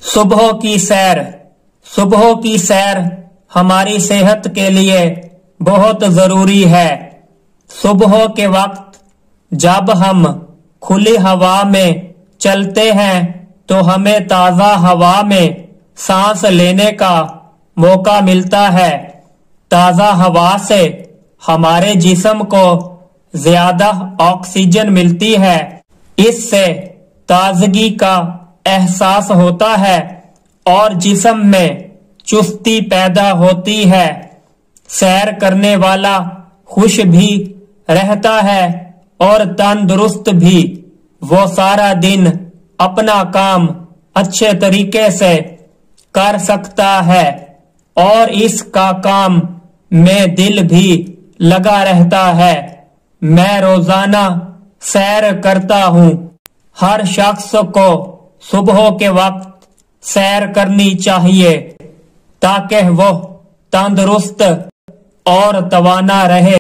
صبح کی سیر ہماری صحت کے لیے بہت ضروری ہے۔ صبح کے وقت جب ہم کھلی ہوا میں چلتے ہیں تو ہمیں تازہ ہوا میں سانس لینے کا موقع ملتا ہے۔ تازہ ہوا سے ہمارے جسم کو زیادہ آکسیجن ملتی ہے، اس سے تازگی کا احساس ہوتا ہے اور جسم میں چستی پیدا ہوتی ہے۔ سیر کرنے والا خوش بھی رہتا ہے اور تندرست بھی۔ وہ سارا دن اپنا کام اچھے طریقے سے کر سکتا ہے اور اس کا کام میں دل بھی لگا رہتا ہے۔ میں روزانہ سیر کرتا ہوں۔ ہر شخص کو صبح کے وقت سیر کرنی چاہیے تاکہ وہ تندرست اور توانا رہے۔